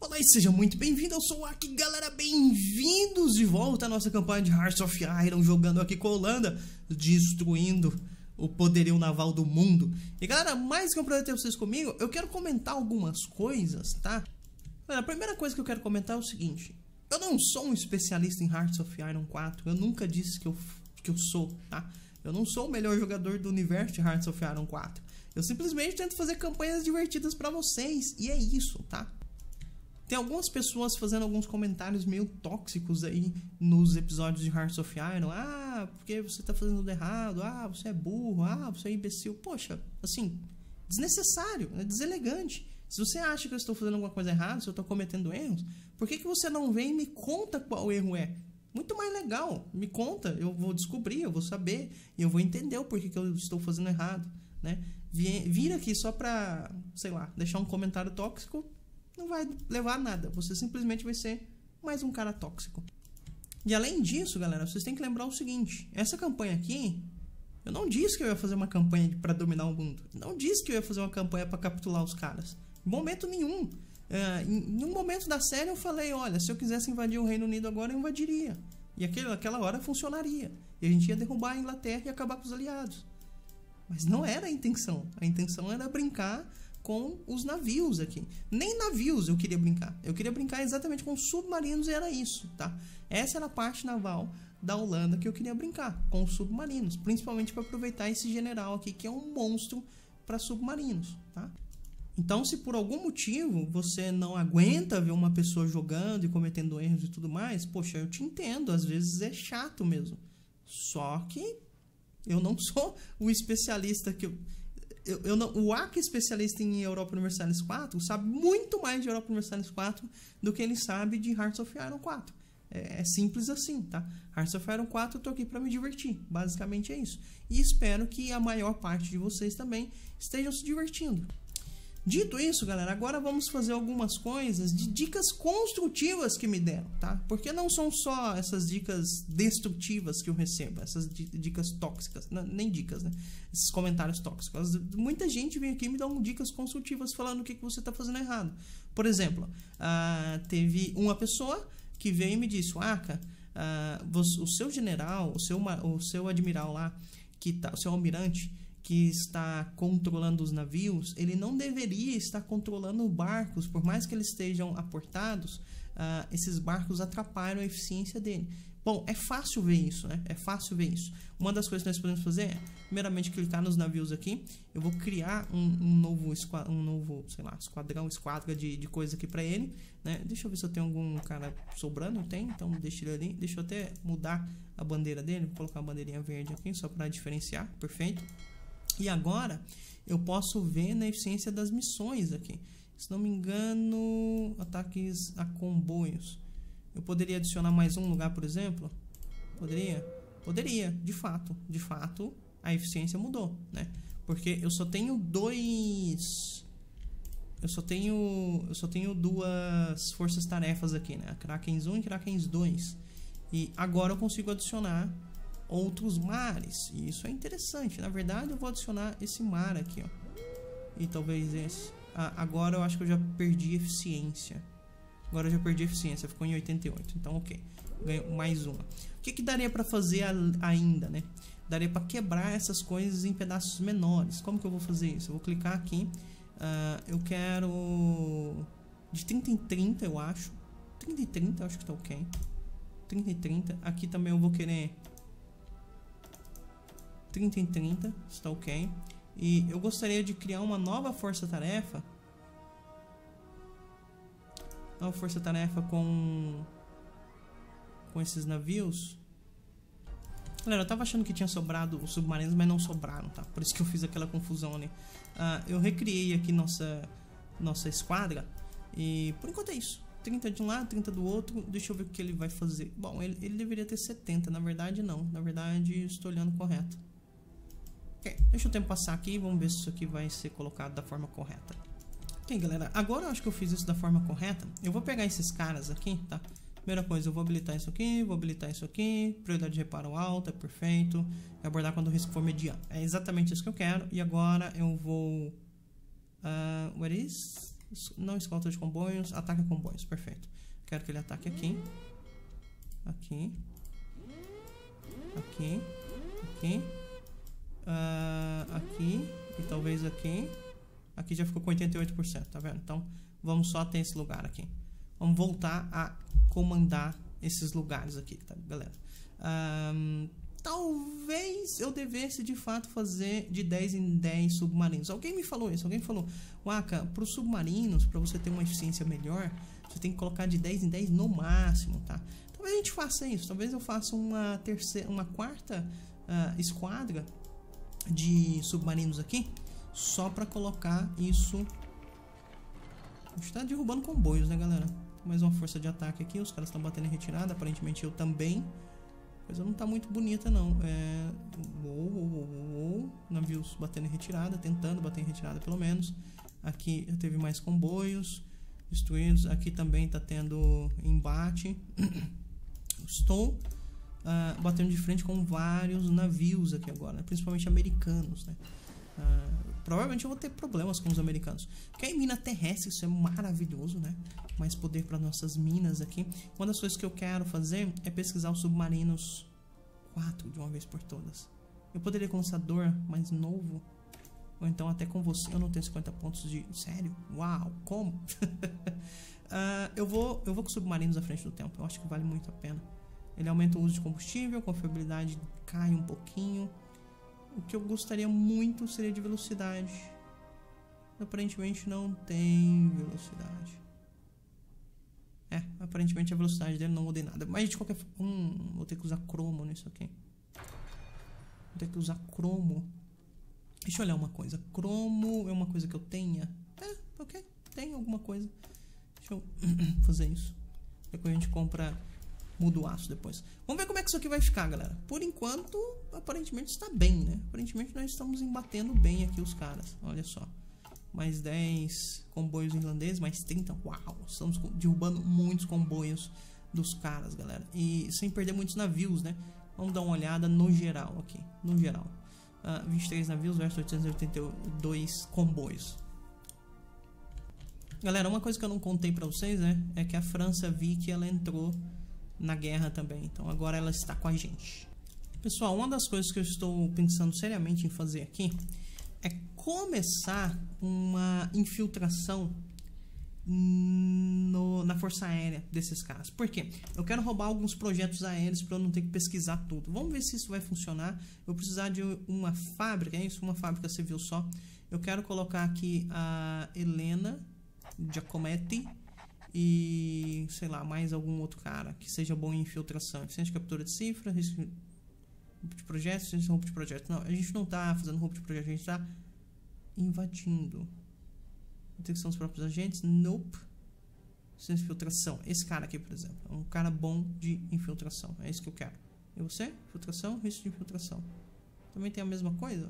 Olá e seja muito bem-vindo, eu sou o Aki, galera, bem-vindos de volta à nossa campanha de Hearts of Iron, jogando aqui com a Holanda, destruindo o poderio naval do mundo. E galera, mais que um prazer ter vocês comigo, eu quero comentar algumas coisas, tá? Galera, a primeira coisa que eu quero comentar é o seguinte: eu não sou um especialista em Hearts of Iron 4, eu nunca disse que eu sou, tá? Eu não sou o melhor jogador do universo de Hearts of Iron 4. Eu simplesmente tento fazer campanhas divertidas pra vocês, e é isso, tá? Tem algumas pessoas fazendo alguns comentários meio tóxicos aí nos episódios de Hearts of Iron. Ah, porque você tá fazendo tudo errado. Ah, você é burro. Ah, você é imbecil. Poxa, assim, desnecessário, é deselegante. Se você acha que eu estou fazendo alguma coisa errada, se eu estou cometendo erros, por que você não vem e me conta qual erro é? Muito mais legal. Me conta, eu vou descobrir, eu vou saber e eu vou entender o porquê que eu estou fazendo errado, né? Vir aqui só pra, sei lá, deixar um comentário tóxico não vai levar a nada. Você simplesmente vai ser mais um cara tóxico. E além disso, galera, vocês têm que lembrar o seguinte: essa campanha aqui, eu não disse que eu ia fazer uma campanha pra dominar o mundo. Não disse que eu ia fazer uma campanha pra capturar os caras. Em momento nenhum. Em um momento da série eu falei: olha, se eu quisesse invadir o Reino Unido agora, eu invadiria. E aquela hora funcionaria. E a gente ia derrubar a Inglaterra e acabar com os aliados. Mas não era a intenção. A intenção era brincar com os navios aqui. Nem navios eu queria brincar. Eu queria brincar exatamente com submarinos e era isso, tá? Essa era a parte naval da Holanda que eu queria brincar, com os submarinos. Principalmente para aproveitar esse general aqui, que é um monstro para submarinos, tá? Então, se por algum motivo você não aguenta ver uma pessoa jogando e cometendo erros e tudo mais, poxa, eu te entendo. Às vezes é chato mesmo. Só que eu não sou o especialista que o Aki, especialista em Europa Universalis 4, sabe muito mais de Europa Universalis 4 do que ele sabe de Hearts of Iron 4. É simples assim, tá? Hearts of Iron 4 eu tô aqui pra me divertir. Basicamente é isso. E espero que a maior parte de vocês também estejam se divertindo. Dito isso, galera, agora vamos fazer algumas coisas de dicas construtivas que me deram, tá? Porque não são só essas dicas destrutivas que eu recebo, essas dicas tóxicas, não, nem dicas, né? Esses comentários tóxicos. Muita gente vem aqui e me dá dicas construtivas falando o que você está fazendo errado. Por exemplo, teve uma pessoa que veio e me disse: Aka, o seu general, o seu admiral lá, o seu almirante, que está controlando os navios, ele não deveria estar controlando barcos. Por mais que eles estejam aportados, esses barcos atrapalham a eficiência dele. Bom, é fácil ver isso, né? É fácil ver isso. Uma das coisas que nós podemos fazer é, primeiramente, clicar nos navios aqui. Eu vou criar um novo, sei lá, esquadra de coisa aqui pra ele, né? Deixa eu ver se eu tenho algum cara sobrando. Tem, então deixa ele ali. Deixa eu até mudar a bandeira dele. Vou colocar a bandeirinha verde aqui, só pra diferenciar. Perfeito. E agora eu posso ver na eficiência das missões aqui. Se não me engano, ataques a comboios. Eu poderia adicionar mais um lugar, por exemplo? Poderia? Poderia, de fato. De fato, a eficiência mudou, né? Porque eu só tenho Eu só tenho duas forças-tarefas aqui, né? Krakens 1 e Krakens 2. E agora eu consigo adicionar outros mares, e isso é interessante. Na verdade, eu vou adicionar esse mar aqui, ó, e talvez esse. Agora eu acho que eu já perdi eficiência. Agora eu já perdi eficiência, ficou em 88. Então, ok, ganho mais uma. O que daria pra fazer ainda, né? Daria pra quebrar essas coisas em pedaços menores. Como que eu vou fazer isso? Eu vou clicar aqui. Eu quero de 30 em 30, eu acho. 30 em 30, eu acho que tá ok. 30 em 30. Aqui também eu vou querer 30 em 30, está ok. E eu gostaria de criar uma nova força-tarefa. Nova força-tarefa com esses navios. Galera, eu tava achando que tinha sobrado os submarinos, mas não sobraram, tá? Por isso que eu fiz aquela confusão ali. Eu recriei aqui nossa esquadra. E por enquanto é isso. 30 de um lado, 30 do outro. Deixa eu ver o que ele vai fazer. Bom, ele deveria ter 70. Na verdade, não. Na verdade, eu estou olhando correto. Ok, deixa o tempo passar aqui e vamos ver se isso aqui vai ser colocado da forma correta. Ok, galera, agora eu acho que eu fiz isso da forma correta. Eu vou pegar esses caras aqui, tá? Primeira coisa, eu vou habilitar isso aqui, vou habilitar isso aqui. Prioridade de reparo alta, perfeito. Abordar quando o risco for mediano. É exatamente isso que eu quero. E agora eu vou... where is Não escolta de comboios, ataca comboios, perfeito. Quero que ele ataque aqui. Aqui. Aqui. Aqui. Aqui. E talvez aqui. Aqui já ficou com 88%, tá vendo? Então, vamos só até esse lugar aqui. Vamos voltar a comandar esses lugares aqui, tá, galera? Talvez eu devesse de fato fazer de 10 em 10 submarinos. Alguém me falou isso, alguém me falou: Waka, para os submarinos, para você ter uma eficiência melhor, você tem que colocar de 10 em 10 no máximo, tá? Talvez a gente faça isso, talvez eu faça uma quarta esquadra de submarinos aqui, só para colocar isso. A gente tá derrubando comboios, né, galera? Mais uma força de ataque aqui, os caras estão batendo em retirada, aparentemente eu também. A coisa não tá muito bonita, não. Navios batendo em retirada, tentando bater em retirada pelo menos. Aqui já teve mais comboios destruídos. Aqui também tá tendo embate. Estou batendo de frente com vários navios aqui agora, né? Principalmente americanos, né? Provavelmente eu vou ter problemas com os americanos. Porque em mina terrestre isso é maravilhoso, né? Mais poder para nossas minas aqui. Uma das coisas que eu quero fazer é pesquisar os submarinos 4 de uma vez por todas. Eu poderia com um lançador mais novo. Ou então até com você. Eu não tenho 50 pontos de... Sério? Uau, como? Eu vou com submarinos à frente do tempo. Eu acho que vale muito a pena. Ele aumenta o uso de combustível, a confiabilidade cai um pouquinho. O que eu gostaria muito seria de velocidade. Aparentemente não tem velocidade. Aparentemente a velocidade dele não muda em nada. Mas de qualquer forma... vou ter que usar cromo nisso aqui. Vou ter que usar cromo. Deixa eu olhar uma coisa. Cromo é uma coisa que eu tenha? Ok. Tem alguma coisa. Deixa eu fazer isso. Depois a gente compra... Muda o aço depois. Vamos ver como é que isso aqui vai ficar, galera. Por enquanto, aparentemente está bem, né? Aparentemente nós estamos embatendo bem aqui os caras. Olha só. Mais 10 comboios irlandeses, mais 30. Uau! Estamos derrubando muitos comboios dos caras, galera. E sem perder muitos navios, né? Vamos dar uma olhada no geral aqui. No geral. 23 navios versus 882 comboios. Galera, uma coisa que eu não contei pra vocês, né? É que a França vi que ela entrou na guerra também, então agora ela está com a gente. Pessoal, uma das coisas que eu estou pensando seriamente em fazer aqui é começar uma infiltração na força aérea desses caras. Por quê? Eu quero roubar alguns projetos aéreos para eu não ter que pesquisar tudo. Vamos ver se isso vai funcionar. Eu vou precisar de uma fábrica, é isso? Uma fábrica civil só. Eu quero colocar aqui a Helena Giacometti e, sei lá, mais algum outro cara que seja bom em infiltração. Eficiência de captura de cifra, risco de projetos, roubo de projeto. Não, a gente não está fazendo roubo de projeto, a gente está invadindo. Detecção dos próprios agentes, nope. Eficiência de infiltração. Esse cara aqui, por exemplo, é um cara bom de infiltração. É isso que eu quero. E você? Infiltração, risco de infiltração. Também tem a mesma coisa?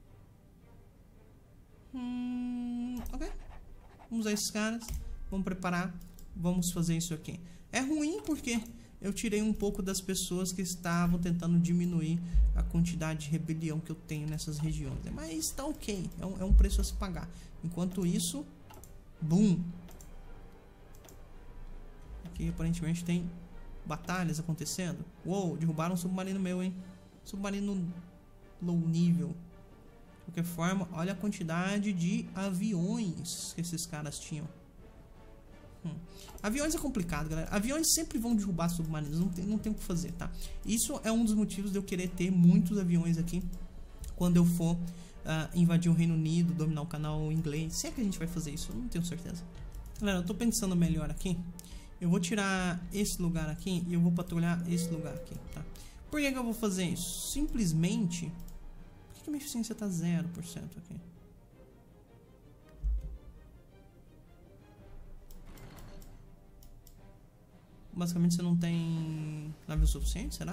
Ok. Vamos usar esses caras. Vamos preparar. Vamos fazer isso aqui. É ruim porque eu tirei um pouco das pessoas que estavam tentando diminuir a quantidade de rebelião que eu tenho nessas regiões. Mas tá ok. É um preço a se pagar. Enquanto isso, boom. Aqui aparentemente tem batalhas acontecendo. Uou, derrubaram um submarino meu, hein? Submarino low nível. De qualquer forma, olha a quantidade de aviões que esses caras tinham. Aviões é complicado, galera. Aviões sempre vão derrubar submarinos. Não tem o que fazer, tá? Isso é um dos motivos de eu querer ter muitos aviões aqui quando eu for invadir o Reino Unido, dominar o canal inglês. Se é que a gente vai fazer isso, eu não tenho certeza. Galera, eu tô pensando melhor aqui. Eu vou tirar esse lugar aqui e eu vou patrulhar esse lugar aqui, tá? Por que eu vou fazer isso? Simplesmente... Por que minha eficiência tá 0% aqui? Basicamente você não tem navio suficiente, será?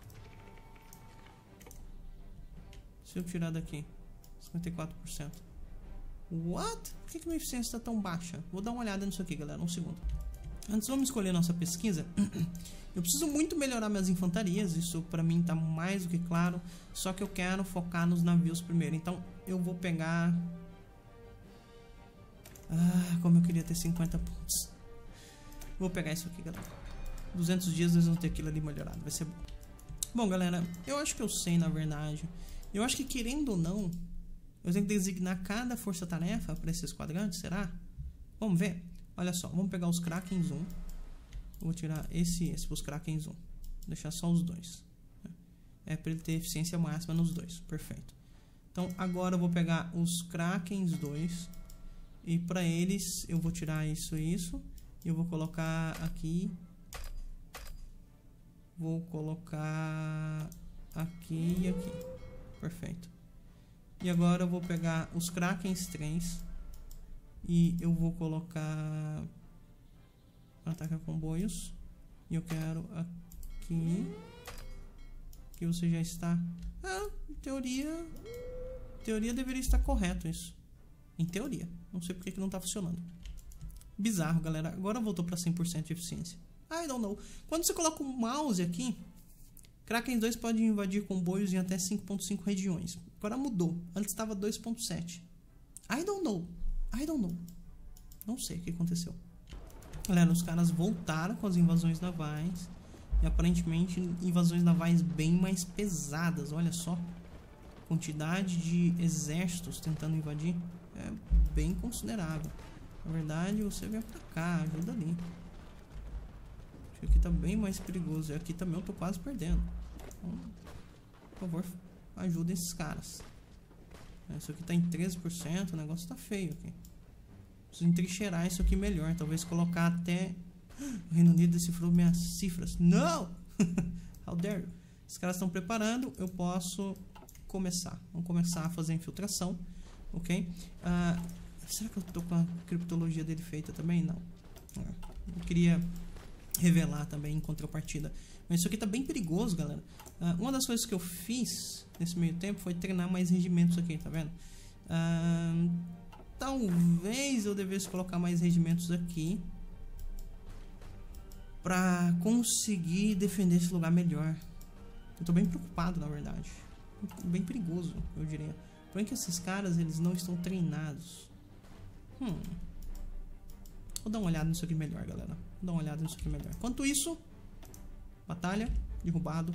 Se eu tirar daqui 54%. What? Por que minha eficiência está tão baixa? Vou dar uma olhada nisso aqui, galera, um segundo. Antes vamos escolher nossa pesquisa. Eu preciso muito melhorar minhas infantarias. Isso pra mim tá mais do que claro. Só que eu quero focar nos navios primeiro. Então eu vou pegar Ah, como eu queria ter 50 pontos. Vou pegar isso aqui, galera. 200 dias nós vamos ter aquilo ali melhorado. Vai ser bom. Bom, galera, eu acho que eu sei, na verdade. Eu acho que, querendo ou não, eu tenho que designar cada força-tarefa para esses quadrantes, será? Vamos ver? Olha só, vamos pegar os Krakens 1. Eu vou tirar esse para os Krakens 1. Vou deixar só os dois. É para ele ter eficiência máxima nos dois. Perfeito. Então, agora eu vou pegar os Krakens 2. E para eles, eu vou tirar isso e isso. E eu vou colocar aqui. Vou colocar aqui e aqui. Perfeito. E agora eu vou pegar os Krakens 3. E eu vou colocar ataque a comboios. E eu quero aqui. Que você já está. Ah, em teoria. Em teoria deveria estar correto isso. Em teoria. Não sei porque que não está funcionando. Bizarro, galera. Agora voltou para 100% de eficiência. I don't know. Quando você coloca o mouse aqui, Kraken 2 pode invadir comboios em até 5.5 regiões. Agora mudou. Antes estava 2.7. I don't know. Não sei o que aconteceu. Galera, os caras voltaram com as invasões navais. E aparentemente invasões navais bem mais pesadas. Olha só. Quantidade de exércitos tentando invadir é bem considerável. Na verdade, você vem pra cá, ajuda ali. Acho que aqui tá bem mais perigoso. E aqui também eu tô quase perdendo. Então, por favor, ajuda esses caras. Isso aqui tá em 13%. O negócio tá feio aqui. Preciso entrincheirar isso aqui melhor. Talvez colocar até... O Reino Unido decifrou minhas cifras. Não! How dare you? Os caras estão preparando. Eu posso começar. Vamos começar a fazer a infiltração. Ok? Será que eu tô com a criptologia dele feita também? Não. Eu queria revelar também em contrapartida. Mas isso aqui tá bem perigoso, galera. Uma das coisas que eu fiz nesse meio tempo foi treinar mais regimentos aqui, tá vendo? Talvez eu devesse colocar mais regimentos aqui pra conseguir defender esse lugar melhor. Eu tô bem preocupado, na verdade. Bem perigoso, eu diria. Porém que esses caras, eles não estão treinados. Vou dar uma olhada nisso aqui melhor, galera. Vou dar uma olhada nisso aqui melhor. Enquanto isso, batalha, derrubado.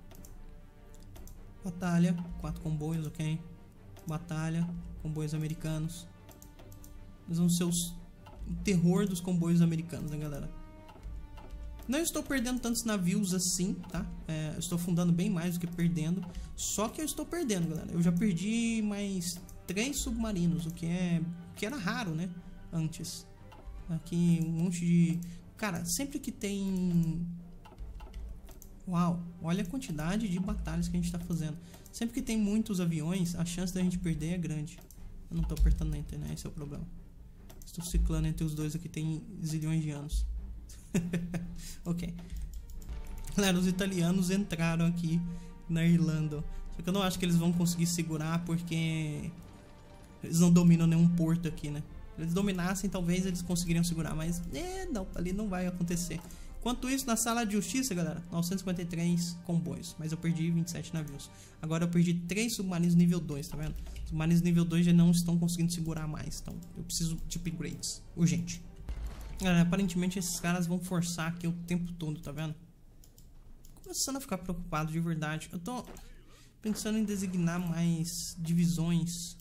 Batalha, 4 comboios, ok. Batalha, comboios americanos. Eles vão ser o terror dos comboios americanos, né, galera? Não estou perdendo tantos navios assim, tá? Eu estou afundando bem mais do que perdendo. Só que eu estou perdendo, galera. Eu já perdi mais 3 submarinos, o que era raro, né? Antes. Aqui um monte de... Cara, sempre que tem... Uau, olha a quantidade de batalhas que a gente está fazendo. Sempre que tem muitos aviões, a chance da gente perder é grande. Eu não estou apertando Enter, né? Esse é o problema. Estou ciclando entre os dois aqui, tem zilhões de anos. Ok. Galera, os italianos entraram aqui na Irlanda. Só que eu não acho que eles vão conseguir segurar, porque eles não dominam nenhum porto aqui, né? Se eles dominassem, talvez eles conseguiriam segurar, mas não, ali não vai acontecer. Enquanto isso, na sala de justiça, galera, 953 comboios, mas eu perdi 27 navios. Agora eu perdi 3 submarinos nível 2, tá vendo? Submarinos nível 2 já não estão conseguindo segurar mais, então eu preciso de upgrades, urgente. Galera, aparentemente esses caras vão forçar aqui o tempo todo, tá vendo? Começando a ficar preocupado de verdade. Eu tô pensando em designar mais divisões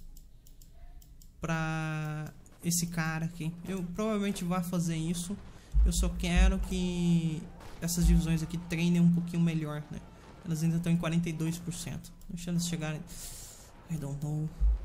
pra esse cara aqui. Eu provavelmente vou fazer isso. Eu só quero que essas divisões aqui treinem um pouquinho melhor, né? Elas ainda estão em 42%. Deixa elas chegarem... I don't know.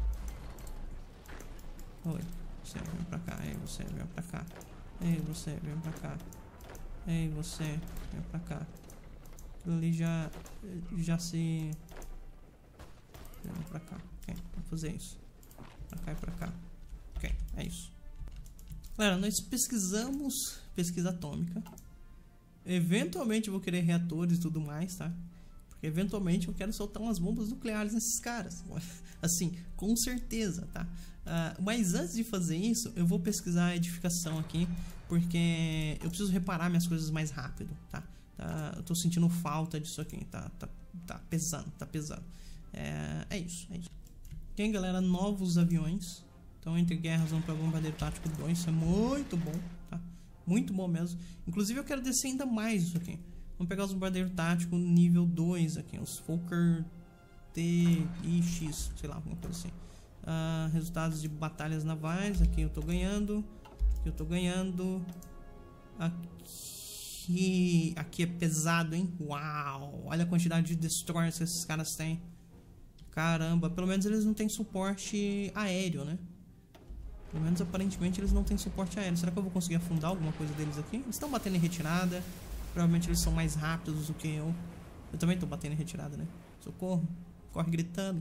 Oi, você vem pra cá. Ei, você vem pra cá. Ei, você vem pra cá. Ei, você vem pra cá. Aquilo ali já se... Vem pra cá. Ok, vamos fazer isso. Pra cá e pra cá. Ok, é isso. Galera, nós pesquisamos pesquisa atômica. Eventualmente eu vou querer reatores e tudo mais, tá? Porque eventualmente eu quero soltar umas bombas nucleares nesses caras. Assim, com certeza, tá? Mas antes de fazer isso, eu vou pesquisar a edificação aqui, porque eu preciso reparar minhas coisas mais rápido, tá? Eu tô sentindo falta disso aqui, tá pesando, tá pesando. É isso, é isso. Ok, galera, novos aviões. Então, entre guerras, vamos para Bombardeiro Tático 2. Isso é muito bom, tá? Muito bom mesmo. Inclusive, eu quero descer ainda mais isso aqui. Vamos pegar os Bombardeiro Tático nível 2 aqui. Os Fokker TIX, sei lá, alguma coisa assim. Resultados de batalhas navais. Aqui eu tô ganhando. Aqui eu tô ganhando. Aqui é pesado, hein? Uau! Olha a quantidade de destroyers que esses caras têm. Caramba, pelo menos eles não têm suporte aéreo, né? Pelo menos aparentemente eles não têm suporte aéreo. Será que eu vou conseguir afundar alguma coisa deles aqui? Eles estão batendo em retirada. Provavelmente eles são mais rápidos do que eu. Eu também tô batendo em retirada, né? Socorro. Corre gritando.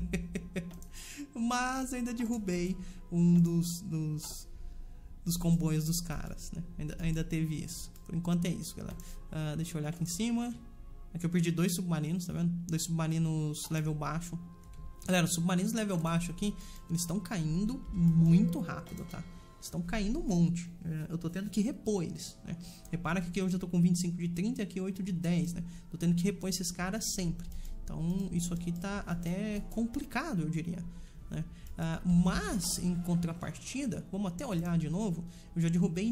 Mas ainda derrubei um dos comboios dos caras, né? Ainda teve isso. Por enquanto é isso, galera. Deixa eu olhar aqui em cima. Aqui eu perdi 2 submarinos, tá vendo? 2 submarinos level baixo. Galera, os submarinos level baixo aqui, eles estão caindo muito rápido, tá? Estão caindo um monte. Eu tô tendo que repor eles, né? Repara que aqui eu já tô com 25 de 30 e aqui 8 de 10, né? Tô tendo que repor esses caras sempre. Então, isso aqui tá até complicado, eu diria, né? Mas, em contrapartida, vamos até olhar de novo, eu já derrubei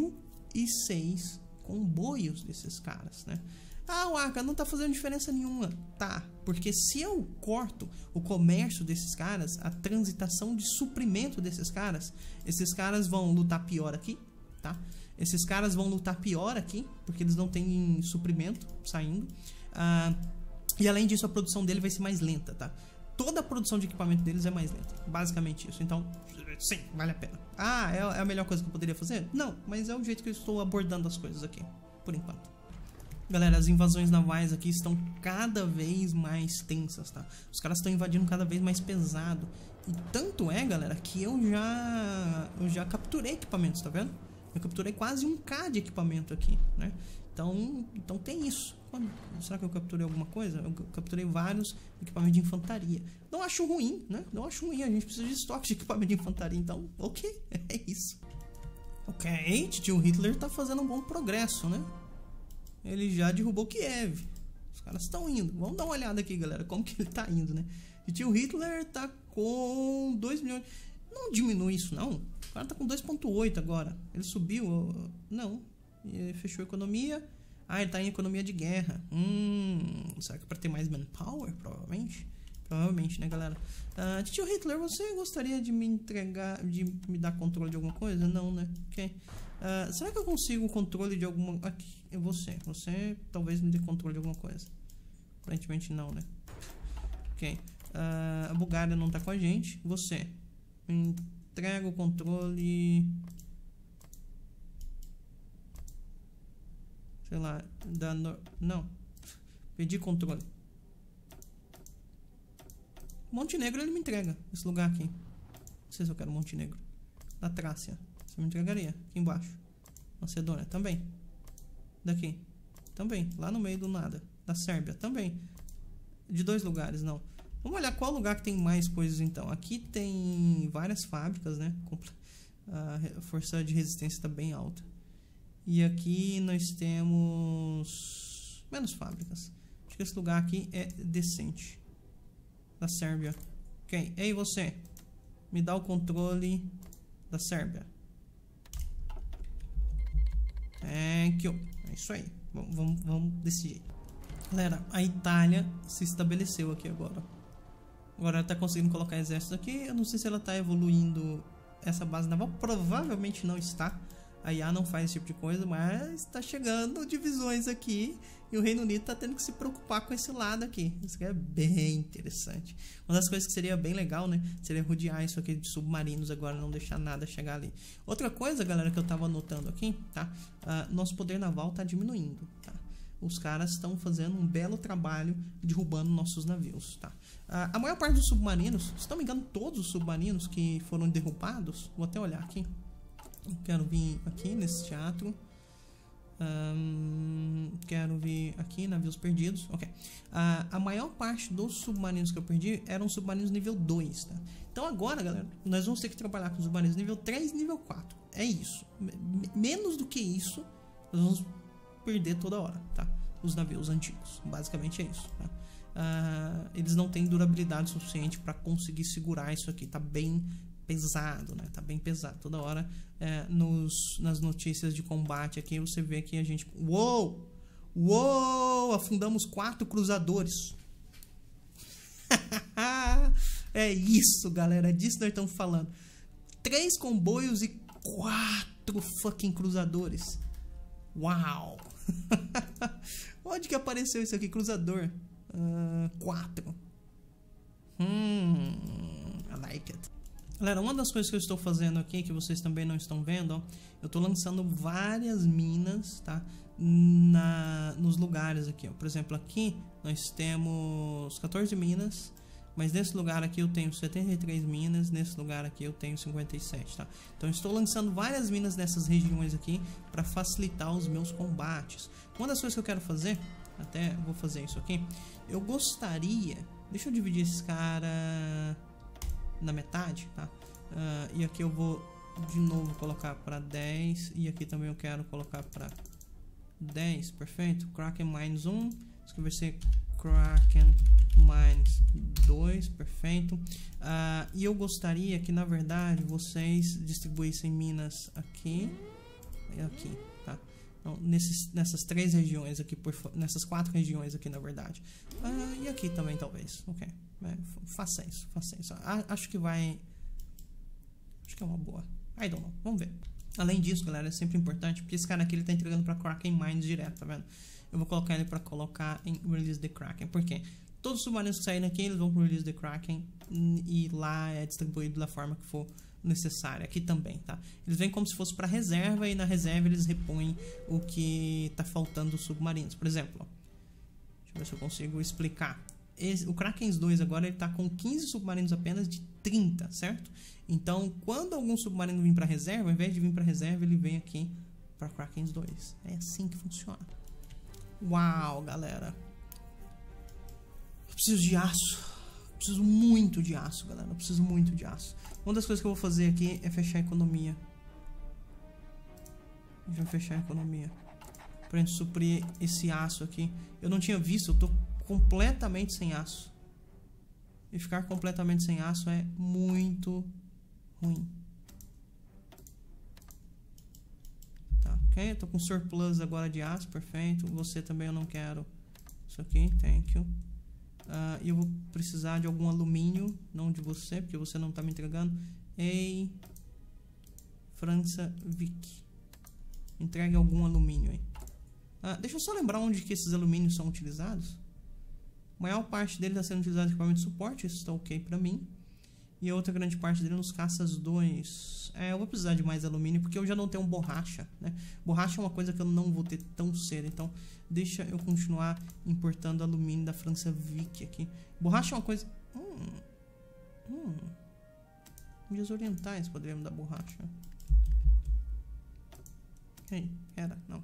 1006 comboios desses caras, né? O Aka não tá fazendo diferença nenhuma. Tá, porque se eu corto o comércio desses caras, a transitação de suprimento desses caras, esses caras vão lutar pior aqui, tá? Esses caras vão lutar pior aqui, porque eles não têm suprimento saindo. E além disso, a produção dele vai ser mais lenta, tá? Toda a produção de equipamento deles é mais lenta. Basicamente isso. Então, sim, vale a pena. É a melhor coisa que eu poderia fazer? Não, mas é o jeito que eu estou abordando as coisas aqui, por enquanto. Galera, as invasões navais aqui estão cada vez mais tensas, tá? Os caras estão invadindo cada vez mais pesado. E tanto é, galera, que eu já capturei equipamentos, tá vendo? Eu capturei quase 1K de equipamento aqui, né? Então tem isso. Será que eu capturei alguma coisa? Eu capturei vários equipamentos de infantaria. Não acho ruim, né? Não acho ruim. A gente precisa de estoque de equipamento de infantaria. Então, ok. É isso. Ok. Tio Hitler tá fazendo um bom progresso, né? Ele já derrubou Kiev. Os caras estão indo. Vamos dar uma olhada aqui, galera. Como que ele tá indo, né? Tio Hitler tá com 2 milhões. Não diminui isso, não. O cara tá com 2,8 agora. Ele subiu. Não. Ele fechou a economia. Ele tá em economia de guerra. Será que é pra ter mais manpower? Provavelmente. Provavelmente, né, galera? Tio Hitler, você gostaria de me entregar, de me dar controle de alguma coisa? Não, né? Ok. Será que eu consigo o controle de alguma... Aqui, você talvez me dê controle de alguma coisa. Aparentemente não, né? Ok. A Bulgária não tá com a gente. Você me entrega o controle... Sei lá, não. Pedi controle. Montenegro ele me entrega. Esse lugar aqui. Não sei se eu quero Montenegro. Da Trácia. Você me entregaria. Aqui embaixo. Macedônia. Também. Daqui. Também. Lá no meio do nada. Da Sérvia. Também. De 2 lugares, não. Vamos olhar qual lugar que tem mais coisas então. Aqui tem várias fábricas, né? A força de resistência está bem alta. E aqui nós temos menos fábricas. Acho que esse lugar aqui é decente. Da Sérvia. Ok. Ei, você. Me dá o controle da Sérvia. Thank you. É isso aí. Vamos desse jeito. Galera, a Itália se estabeleceu aqui agora. Agora ela tá conseguindo colocar exércitos aqui. Eu não sei se ela tá evoluindo essa base naval. Provavelmente não está. A IA não faz esse tipo de coisa, mas tá chegando divisões aqui e o Reino Unido tá tendo que se preocupar com esse lado aqui. Isso aqui é bem interessante. Uma das coisas que seria bem legal, né? Seria rodear isso aqui de submarinos agora, não deixar nada chegar ali. Outra coisa, galera, que eu tava anotando aqui, tá? Nosso poder naval tá diminuindo, tá? Os caras estão fazendo um belo trabalho derrubando nossos navios, tá? A maior parte dos submarinos, se não me engano, todos os submarinos que foram derrubados, vou até olhar aqui. Quero vir aqui nesse teatro. Quero vir aqui, navios perdidos. Ok. A maior parte dos submarinos que eu perdi eram submarinos nível 2, tá? Então agora, galera, nós vamos ter que trabalhar com submarinos nível 3 e nível 4. É isso. Menos do que isso, nós vamos perder toda hora, tá? Os navios antigos. Basicamente é isso, tá? Eles não têm durabilidade suficiente para conseguir segurar isso aqui. Tá bem pesado, né? Tá bem pesado. Toda hora nas notícias de combate aqui você vê que a gente... Uou! Uou! Afundamos 4 cruzadores. É isso, galera. É disso que nós estamos falando. 3 comboios e 4 fucking cruzadores. Uau! Onde que apareceu isso aqui? Cruzador. 4. I like it. Galera, uma das coisas que eu estou fazendo aqui, que vocês também não estão vendo, ó, eu estou lançando várias minas, tá? Nos lugares aqui, ó. Por exemplo, aqui nós temos 14 minas, mas nesse lugar aqui eu tenho 73 minas, nesse lugar aqui eu tenho 57, tá? Então eu estou lançando várias minas nessas regiões aqui para facilitar os meus combates. Uma das coisas que eu quero fazer, até vou fazer isso aqui, eu gostaria... Deixa eu dividir esse cara na metade, tá? E aqui eu vou de novo colocar para 10. E aqui também eu quero colocar para 10, perfeito. Kraken Mines 1. Isso aqui vai ser Kraken Mines 2, perfeito. E eu gostaria que, na verdade, vocês distribuíssem minas aqui e aqui, tá? Então, nessas 3 regiões aqui, nessas 4 regiões aqui, na verdade. E aqui também, talvez. Ok. Faça isso, faça isso. Acho que vai... Acho que é uma boa. I don't know. Vamos ver. Além disso, galera, é sempre importante, porque esse cara aqui, ele tá entregando pra Kraken Mines direto, tá vendo? Eu vou colocar ele pra colocar em Release the Kraken. Por quê? Todos os submarinos que saírem aqui, eles vão pro Release the Kraken e lá é distribuído da forma que for necessária. Aqui também, tá? Eles vêm como se fosse para reserva e na reserva eles repõem o que tá faltando dos submarinos. Por exemplo, ó, deixa eu ver se eu consigo explicar. O Kraken 2 agora ele tá com 15 submarinos apenas de 30, certo? Então, quando algum submarino vir para reserva, ao invés de vir para reserva, ele vem aqui para Kraken 2. É assim que funciona. Uau, galera. Eu preciso de aço. Preciso muito de aço, galera. Eu preciso muito de aço. Uma das coisas que eu vou fazer aqui é fechar a economia. Deixa eu fechar a economia pra gente suprir esse aço aqui. Eu não tinha visto, eu tô completamente sem aço. E ficar completamente sem aço é muito ruim. Tá, ok? Eu tô com surplus agora de aço, perfeito. Você também eu não quero. Isso aqui, thank you. E eu vou precisar de algum alumínio, não de você, porque você não está me entregando. Ei, França Vic, entregue algum alumínio aí. Deixa eu só lembrar onde que esses alumínios são utilizados. A maior parte dele está sendo utilizado em equipamento de suporte, isso está ok para mim. E a outra grande parte dele nos caças 2. Eu vou precisar de mais alumínio porque eu já não tenho borracha, né? Borracha é uma coisa que eu não vou ter tão cedo. Então, deixa eu continuar importando alumínio da França Vic aqui. Borracha é uma coisa... Índias Orientais poderíamos dar borracha. Ei, era, não.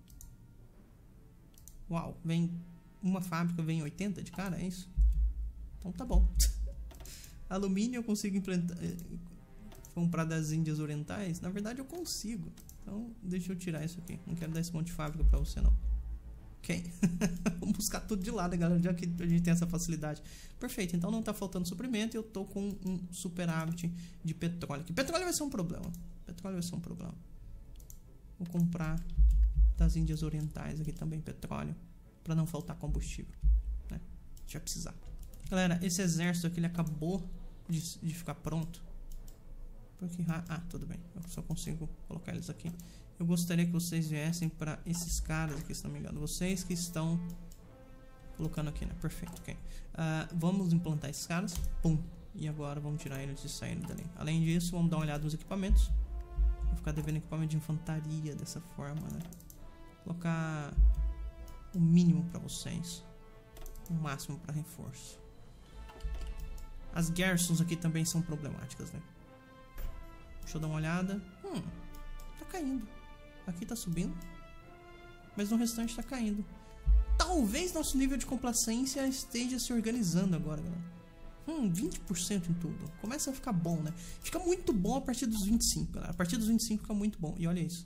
Uau, vem... Uma fábrica vem 80 de cara, é isso? Então tá bom. Alumínio eu consigo comprar das Índias Orientais? Na verdade eu consigo. Então deixa eu tirar isso aqui. Não quero dar esse monte de fábrica pra você não. Ok. Vamos buscar tudo de lado, galera, já que a gente tem essa facilidade. Perfeito, então não tá faltando suprimento e eu tô com um superávit de petróleo aqui. Petróleo vai ser um problema. Petróleo vai ser um problema. Vou comprar das Índias Orientais aqui também petróleo, pra não faltar combustível, né? A gente vai precisar. Galera, esse exército aqui ele acabou de ficar pronto. Porque, tudo bem. Eu só consigo colocar eles aqui. Eu gostaria que vocês viessem para esses caras aqui, se não me engano. Vocês que estão colocando aqui, né? Perfeito, ok. Vamos implantar esses caras. Pum. E agora vamos tirar eles e sair dali. Além disso, vamos dar uma olhada nos equipamentos. Vou ficar devendo equipamento de infantaria dessa forma, né? Colocar o mínimo para vocês. O máximo para reforço. As garrisons aqui também são problemáticas, né? Deixa eu dar uma olhada. Tá caindo. Aqui tá subindo. Mas no restante tá caindo. Talvez nosso nível de complacência esteja se organizando agora, galera. 20% em tudo. Começa a ficar bom, né? Fica muito bom a partir dos 25, galera. A partir dos 25 fica muito bom. E olha isso.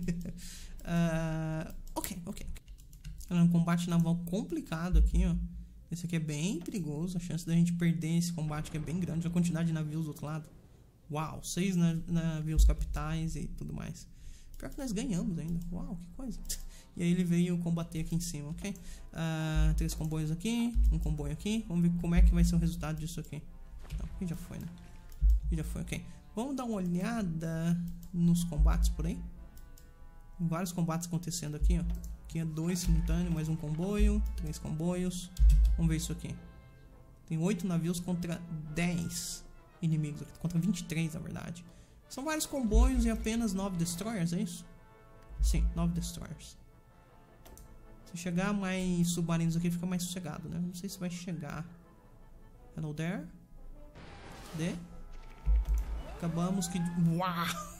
Ok. É um combate naval complicado aqui, ó. Esse aqui é bem perigoso. A chance da gente perder esse combate aqui é bem grande. A quantidade de navios do outro lado. Uau, 6 navios capitais e tudo mais. Pior que nós ganhamos ainda. Uau, que coisa. E aí ele veio combater aqui em cima, ok? 3 comboios aqui, um comboio aqui. Vamos ver como é que vai ser o resultado disso aqui. Não, aqui já foi, né? Aqui já foi, ok. Vamos dar uma olhada nos combates por aí. Tem vários combates acontecendo aqui, ó. Aqui é 2 simultâneos, mais um comboio, 3 comboios. Vamos ver isso aqui. Tem 8 navios contra 10 inimigos aqui. Contra 23, na verdade. São vários comboios e apenas 9 destroyers, é isso? Sim, 9 destroyers. Se chegar mais submarinos aqui, fica mais sossegado, né? Não sei se vai chegar. Hello there. Cadê? Acabamos que... Uau!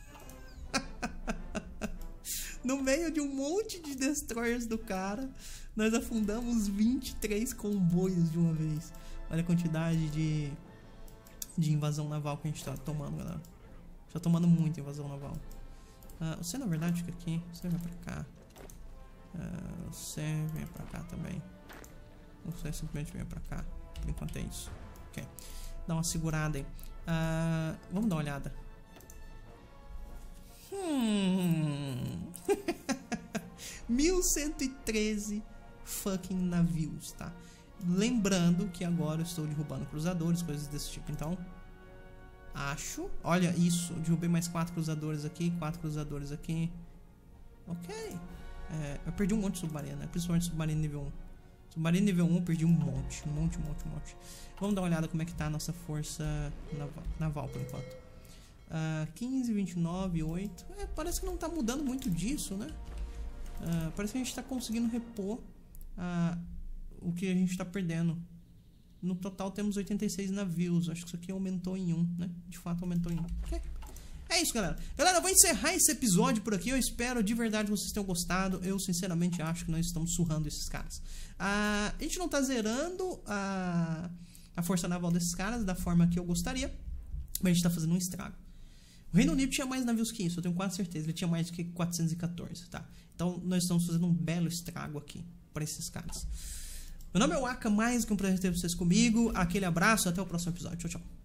No meio de um monte de destroyers do cara, nós afundamos 23 comboios de uma vez. Olha a quantidade de invasão naval que a gente tá tomando, galera. Tá tomando muita invasão naval. Você na verdade fica aqui. Você vem pra cá. Você vem pra cá também. Você simplesmente vem pra cá. Por enquanto é isso. Ok. Dá uma segurada aí. Vamos dar uma olhada. 1113 fucking navios, tá? Lembrando que agora eu estou derrubando cruzadores, coisas desse tipo. Então, acho... Olha isso, eu derrubei mais 4 cruzadores aqui, 4 cruzadores aqui. Ok. Eu perdi um monte de submarino, né? Principalmente submarino nível 1. Submarino nível 1 eu perdi um monte. Vamos dar uma olhada como é que tá a nossa força naval por enquanto. 15, 29, 8. Parece que não tá mudando muito disso, né? Parece que a gente tá conseguindo repor o que a gente tá perdendo. No total temos 86 navios. Acho que isso aqui aumentou em 1, né? De fato aumentou em 1. Okay. É isso, galera. Galera, eu vou encerrar esse episódio por aqui. Eu espero de verdade que vocês tenham gostado. Eu sinceramente acho que nós estamos surrando esses caras. A gente não tá zerando a força naval desses caras da forma que eu gostaria, mas a gente tá fazendo um estrago. O Reino Unido tinha mais navios que isso, eu tenho quase certeza. Ele tinha mais do que 414, tá? Então nós estamos fazendo um belo estrago aqui para esses caras. Meu nome é Waka, mais que um prazer ter vocês comigo. Aquele abraço, até o próximo episódio. Tchau, tchau.